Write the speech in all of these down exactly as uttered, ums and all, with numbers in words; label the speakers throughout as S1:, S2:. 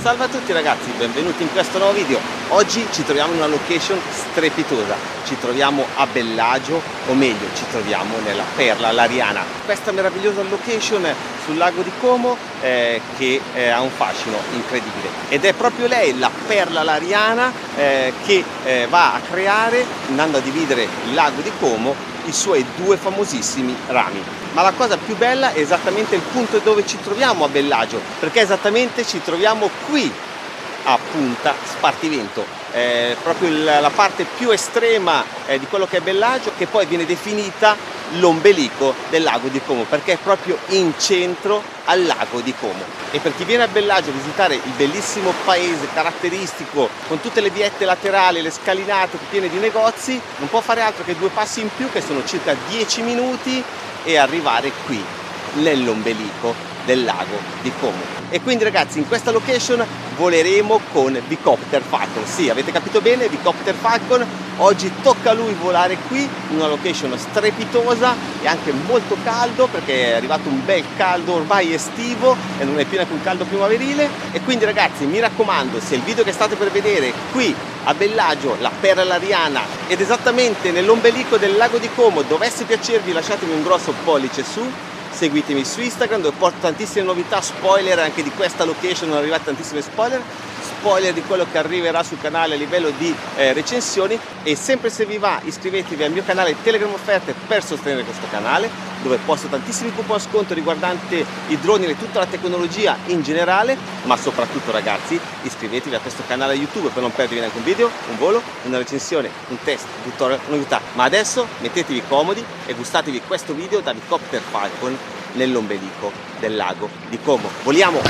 S1: Salve a tutti ragazzi, benvenuti in questo nuovo video. Oggi ci troviamo in una location strepitosa, ci troviamo a Bellagio, o meglio ci troviamo nella Perla Lariana. Questa meravigliosa location sul lago di Como eh, che eh, ha un fascino incredibile, ed è proprio lei, la Perla Lariana, eh, che eh, va a creare, andando a dividere il lago di Como, i suoi due famosissimi rami. Ma la cosa più bella è esattamente il punto dove ci troviamo a Bellagio, perché esattamente ci troviamo qui a Punta Spartivento, eh, proprio il, la parte più estrema eh, di quello che è Bellagio, che poi viene definita l'ombelico del lago di Como, perché è proprio in centro al lago di Como. E per chi viene a Bellagio a visitare il bellissimo paese caratteristico, con tutte le viette laterali, le scalinate piene di negozi, non può fare altro che due passi in più, che sono circa dieci minuti, e arrivare qui nell'ombelico del lago di Como. E quindi ragazzi, in questa location voleremo con Bicopter Falcon. Sì, avete capito bene, Bicopter Falcon. Oggi tocca a lui volare qui in una location strepitosa e anche molto caldo, perché è arrivato un bel caldo ormai estivo e non è più neanche un caldo primaverile. E quindi ragazzi, mi raccomando, se il video che state per vedere qui a Bellagio, la Perla Lariana, ed esattamente nell'ombelico del lago di Como, dovesse piacervi, lasciatemi un grosso pollice su. Seguitemi su Instagram, dove porto tantissime novità, spoiler anche di questa location, sono arrivate tantissime spoiler, spoiler di quello che arriverà sul canale a livello di eh, recensioni. E sempre se vi va, iscrivetevi al mio canale Telegram Offerte per sostenere questo canale, dove posto tantissimi coupon sconto riguardante i droni e tutta la tecnologia in generale. Ma soprattutto ragazzi, iscrivetevi a questo canale YouTube per non perdervi neanche un video, un volo, una recensione, un test, un tutorial, una novità. Ma adesso mettetevi comodi e gustatevi questo video da Bicopter Falcon nell'ombelico del lago di Como. Voliamo!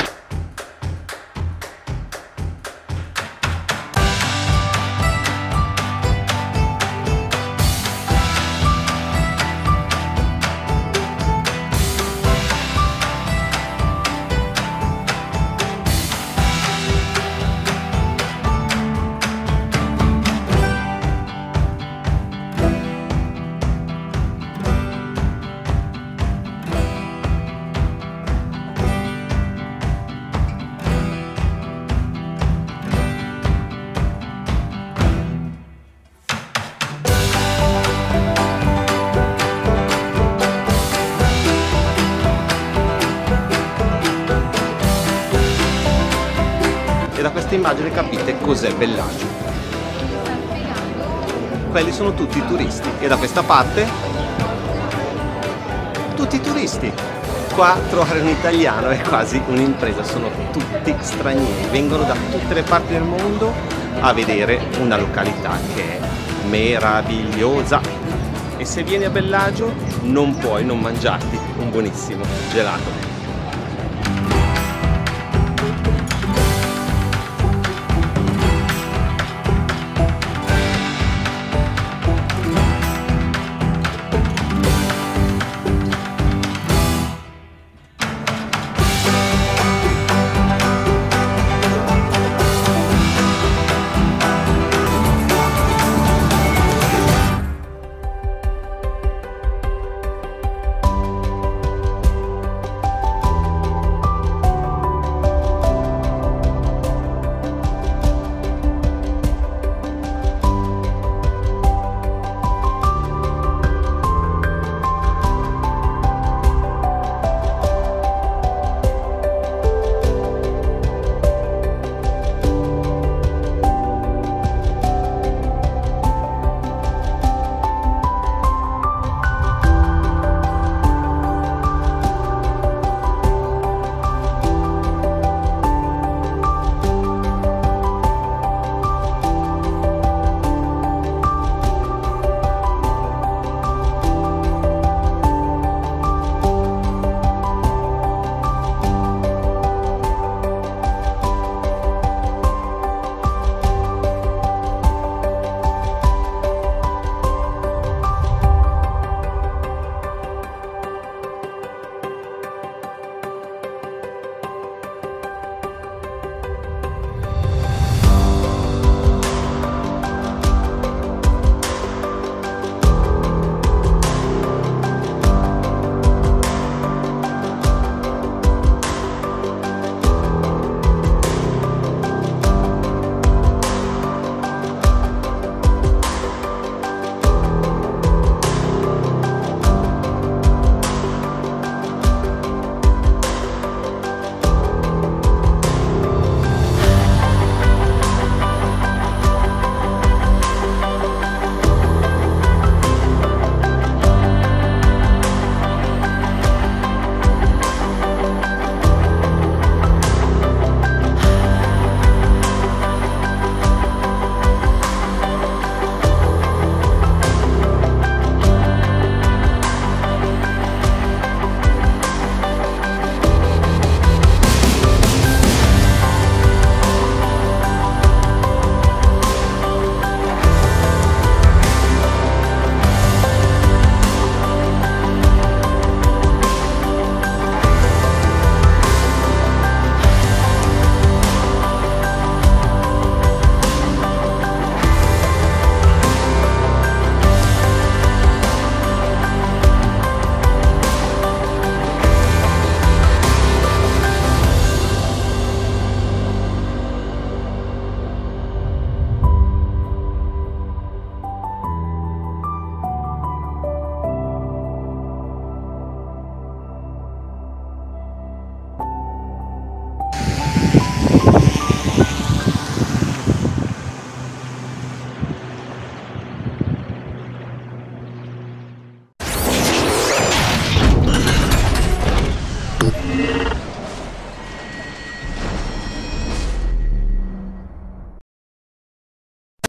S1: E da questa immagine capite cos'è Bellagio. Quelli sono tutti i turisti, e da questa parte tutti i turisti. Qua trovare un italiano è quasi un'impresa, sono tutti stranieri, vengono da tutte le parti del mondo a vedere una località che è meravigliosa. E se vieni a Bellagio non puoi non mangiarti un buonissimo gelato.